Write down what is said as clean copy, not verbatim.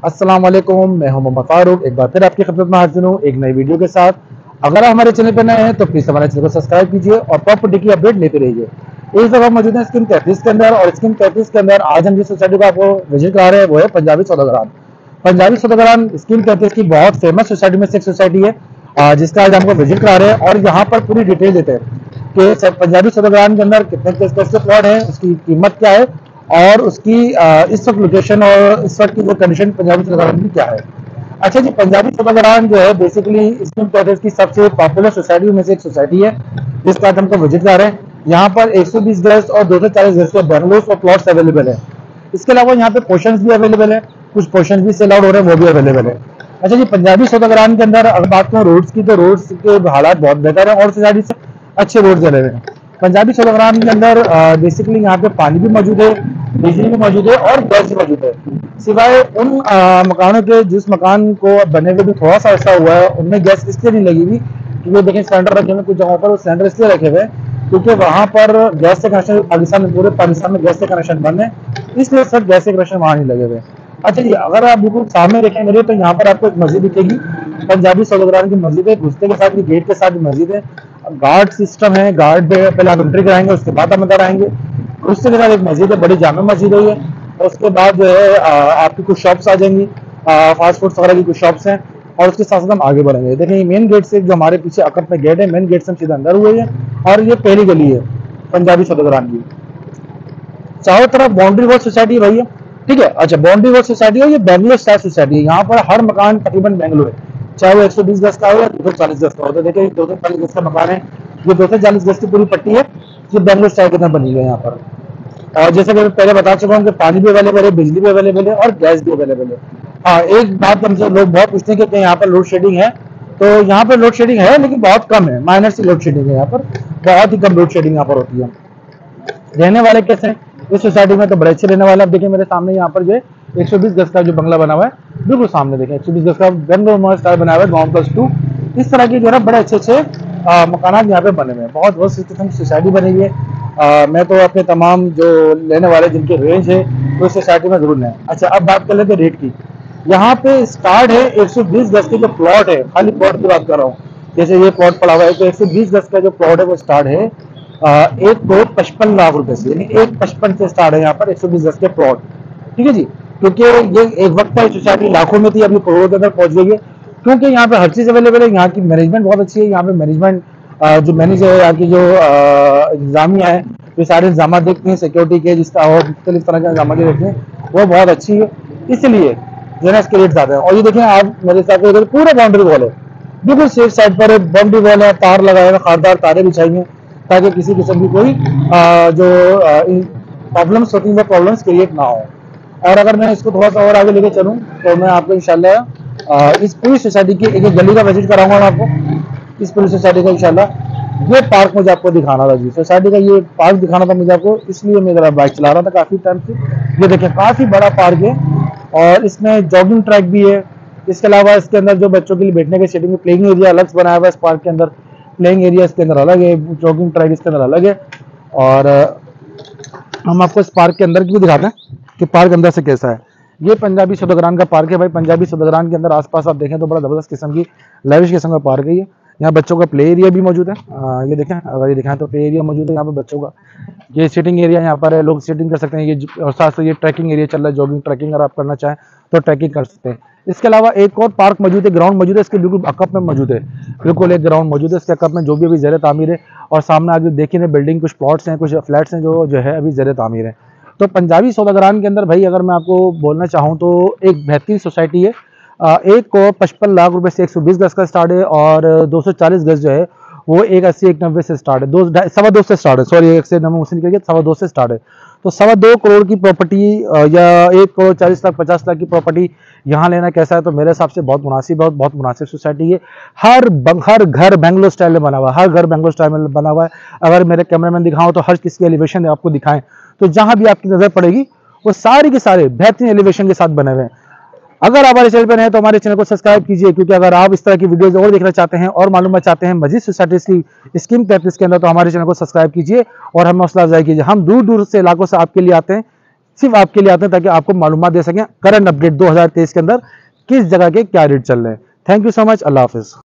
अस्सलाम वालेकुम, मैं हूं मोहम्मद फारूक। एक बार फिर आपकी खिदमत में हाजिर हूं एक नई वीडियो के साथ। अगर आप हमारे चैनल पर नए हैं तो प्लीज हमारे चैनल को सब्सक्राइब कीजिए और प्रॉपर्टी की अपडेट लेते रहिए। इस दफा मौजूद है स्कीम 33 के अंदर, और स्कीम 33 के अंदर आज हम जिस सोसाइटी को आपको विजिट करा रहे हैं वो है पंजाबी सौदागरान। पंजाबी सौदागरान स्कीम 33 की बहुत फेमस सोसाइटी में से एक सोसाइटी है, जिसका आज हमको विजिट करा रहे हैं और यहाँ पर पूरी डिटेल देते हैं कि पंजाबी सौदागरान के अंदर कितने कैसे प्लॉट है, उसकी कीमत क्या है और उसकी इस वक्त लोकेशन और इस वक्त की जो कंडीशन पंजाबी सौदागरान की क्या है। अच्छा जी, पंजाबी सौदागरान जो है बेसिकली स्कीम 33 की सबसे पॉपुलर सोसाइटी में से एक सोसाइटी है, जिसका आज हमको विजिट कर रहे हैं। यहाँ पर 120 गज और 240 गज के बंगलोज और प्लॉट्स अवेलेबल है। इसके अलावा यहाँ पे पोर्शंस भी अवेलेबल है, कुछ पोर्शंस भी सेल आउट हो रहे हैं, वो भी अवेलेबल है। अच्छा जी, पंजाबी सौदागरान के अंदर अगर बात करें रोड्स की तो रोड्स के हालात बहुत बेहतर है और सोसाइटी से अच्छे रोड चले हुए हैं। पंजाबी सौदागरान के अंदर बेसिकली यहाँ पे पानी भी मौजूद है, बिजली भी मौजूद है और गैस भी मौजूद है। सिवाय उन मकानों के जिस मकान को बनने के भी थोड़ा सा ऐसा हुआ है, उनमें गैस इसलिए नहीं लगी हुई क्योंकि देखें सिलेंडर रखे हुए कुछ जगहों पर, सिलेंडर इसलिए रखे हुए क्योंकि वहां पर गैस से कनेक्शन पाकिस्तान में, पूरे पाकिस्तान में गैस से कनेक्शन बंद है, इसलिए सब गैस से कनेक्शन वहां नहीं लगे हुए। अच्छा जी, अगर आप बिल्कुल सामने देखें मेरे तो यहाँ पर आपको एक मस्जिद दिखेगी, पंजाबी सौदागरान की मस्जिद है। घुसते के साथ गेट के साथ मस्जिद है, गार्ड सिस्टम है, गार्ड पहले आप एंट्री कराएंगे उसके बाद हम अंदर आएंगे। घुसते के साथ एक मस्जिद है, बड़ी जामा मस्जिद है ये। और उसके बाद जो है आपकी कुछ शॉप्स आ जाएंगी, फास्ट फूड वगैरह की कुछ शॉप्स हैं, और उसके साथ साथ हम आगे बढ़ेंगे। देखिए मेन गेट से जो हमारे पीछे अकब में गेट है, मेन गेट से हम सीधा अंदर हुए हैं और ये पहली गली है पंजाबी सौदागरान की। चारों तरफ बाउंड्री वॉल सोसाइटी भैया, ठीक है। अच्छा, बाउंड्री वॉल सोसाइटी है, ये बेंगलोर स्टाइल सोसाइटी है। यहाँ पर हर मकान तकरीबन बेंगलोर है, चाहे वो 120 गज का हो या 240 गज का हो। तो देखिए 240 गज का मकान है, ये 240 गज की पूरी पट्टी है, ये बेंगलोर स्टाइल के अंदर बनी हुई है यहाँ पर। और जैसे कि मैं पहले बता चुका हूँ कि पानी भी अवेलेबल है, बिजली भी अवेलेबल है और गैस भी अवेलेबल है। हाँ, एक बात हमसे लोग बहुत पूछते हैं कि यहाँ पर लोड शेडिंग है, तो यहाँ पर लोड शेडिंग है लेकिन बहुत कम है, माइनर सी लोड शेडिंग है यहाँ पर, बहुत ही कम लोड शेडिंग यहाँ पर होती है। रहने वाले कैसे हैं इस सोसाइटी में, तो बड़े अच्छे रहने वाले। आप देखिए मेरे सामने यहाँ पर जो 120 गज का जो बंगला बना हुआ है, बिल्कुल सामने देखें 120 गज का बेंगलोर स्टाइल बना हुआ है, गाँव +2। इस तरह की जो है बड़े अच्छे अच्छे मकान यहाँ पे बने हुए हैं, बहुत बहुत सोसाइटी बनी हुई है। मैं तो अपने तमाम जो लेने वाले जिनकी रेंज है तो सोसाइटी में जरूर लें। अच्छा, अब बात कर लेते हैं रेट की। यहाँ पे स्टार्ट है 120 गज के जो प्लॉट है, खाली प्लॉट की बात कर रहा हूँ, जैसे ये प्लॉट पड़ा हुआ है तो 120 गज का जो प्लॉट है वो स्टार्ट है 1,55,00,000 रुपए से, यानी 1,55 से स्टार्ट है यहाँ पर 120 गज के प्लॉट, ठीक है जी। क्योंकि ये एक वक्त है सोसाइटी लाखों में थी, अभी करोड़ों के अंदर पहुंच गई है, क्योंकि यहाँ पे हर चीज अवेलेबल है। यहाँ की मैनेजमेंट बहुत अच्छी है, यहाँ पे मैनेजमेंट जो मैनेजर है, यहाँ की जो इंतजामिया है, ये सारे इंतजाम देखते हैं सिक्योरिटी के, जिसका और मुख्तलिफ तरह के इंतजाम देखते हैं, वो बहुत अच्छी है, इसलिए जो है इसके रेट ज्यादा है। और ये देखें आप मेरे साथ इधर पूरा बाउंड्री वॉल है, बिल्कुल सेफ साइड पर बाउंड्री वॉल है, तार लगाए हुए, खारदार तारे बिछाई हैं ताकि किसी किस्म की कोई जो प्रॉब्लम्स होती हैं वो प्रॉब्लम्स क्रिएट ना हो। और अगर मैं इसको थोड़ा सा और आगे लेके चलूँ तो मैं आपको इंशाल्लाह इस पूरी सोसाइटी की एक गली का विजिट कराऊंगा मैं आपको, इस पूरी सोसाइटी का इंशाल्लाह। ये पार्क मुझे आपको दिखाना था जी, सोसाइटी का ये पार्क दिखाना था मुझे आपको, इसलिए मैं जरा बाइक चला रहा था काफी टाइम से। ये देखिए काफी बड़ा पार्क है और इसमें जॉगिंग ट्रैक भी है। इसके अलावा इसके अंदर जो बच्चों के लिए बैठने के सीटिंग प्लेइंग एरिया अलग से बनाया हुआ है इस पार्क के अंदर, प्लेइंग एरिया इसके अंदर अलग है, जॉगिंग ट्रैक इसके अंदर अलग है। और हम आपको इस पार्क के अंदर की भी दिखाते हैं कि पार्क अंदर से कैसा है। ये पंजाबी सौदागरान का पार्क है भाई। पंजाबी सौदागरान के अंदर आसपास आप देखें तो बड़ा जबरदस्त किस्म की लेविश किस्म का पार्क है ये। यहाँ बच्चों का प्ले एरिया भी मौजूद है, ये देखें, अगर ये दिखाएं तो प्ले एरिया मौजूद है यहाँ पे बच्चों का। ये सिटिंग एरिया यहाँ पर है, लोग सिटिंग कर सकते हैं। ये और साथ साथ ये ट्रैकिंग एरिया चल रहा है, जॉगिंग ट्रैकिंग अगर आप करना चाहें तो ट्रैकिंग कर सकते हैं। इसके अलावा एक और पार्क मौजूद है, ग्राउंड मौजूद है, इसके बिल्कुल अकब में मौजूद है, बिल्कुल एक ग्राउंड मौजूद है इसके अकब में, जो भी अभी ज़ेर तामीर है। और सामने आगे देखिए बिल्डिंग, कुछ प्लॉट्स हैं, कुछ फ्लैट्स हैं जो है अभी ज़ेर तामीर है। तो पंजाबी सौदागरान के अंदर भाई अगर मैं आपको बोलना चाहूँ तो एक बेहतरीन सोसाइटी है। 1,55,00,000 रुपए से 120 गज का स्टार्ट है और 240 गज जो है वो 180 190 से स्टार्ट है, 2.25 से स्टार्ट है, सॉरी 1 से 90 निकल गया, 2.25 से स्टार्ट है। तो 2.25 करोड़ की प्रॉपर्टी या 1,40,00,000 50 लाख की प्रॉपर्टी यहाँ लेना कैसा है, तो मेरे हिसाब से बहुत मुनासिब है, बहुत मुनासिब सोसाइटी है। हर घर बेंगलोर स्टाइल में बना हुआ है, हर घर बेंगलोर स्टाइल में बना हुआ है। अगर मेरे कैमरामैन दिखाऊं तो हर किसी की एलिवेशन आपको दिखाएं तो जहां भी आपकी नजर पड़ेगी वो सारी के सारे बेहतरीन एलिवेशन के साथ बने हुए हैं। अगर आप हमारे चैनल पर नए हैं तो हमारे चैनल को सब्सक्राइब कीजिए, क्योंकि अगर आप इस तरह की वीडियोस और देखना चाहते हैं और मालूमात चाहते हैं मजीद सोसाइटीज की स्कीम 33 के अंदर, तो हमारे चैनल को सब्सक्राइब कीजिए और हमें हौसला अफजाई कीजिए। हम दूर दूर से इलाकों से आपके लिए आते हैं सिर्फ आपके लिए आते हैं ताकि आपको मालूमात दे सकें करंट अपडेट 2023 के अंदर किस जगह के क्या रेट चल रहे हैं। Thank you so much, Allah Hafiz.